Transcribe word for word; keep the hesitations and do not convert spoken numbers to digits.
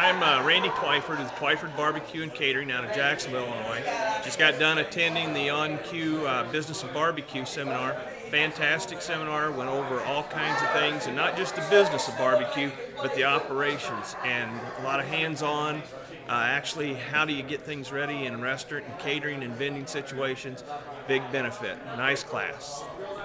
I'm uh, Randy Twyford of Twyford Barbecue and Catering out of Jacksonville, Illinois. Just got done attending the OnCue uh, Business of Barbecue seminar. Fantastic seminar, went over all kinds of things, and not just the business of barbecue, but the operations, and a lot of hands-on. Uh, actually, how do you get things ready in restaurant and catering and vending situations? Big benefit. Nice class.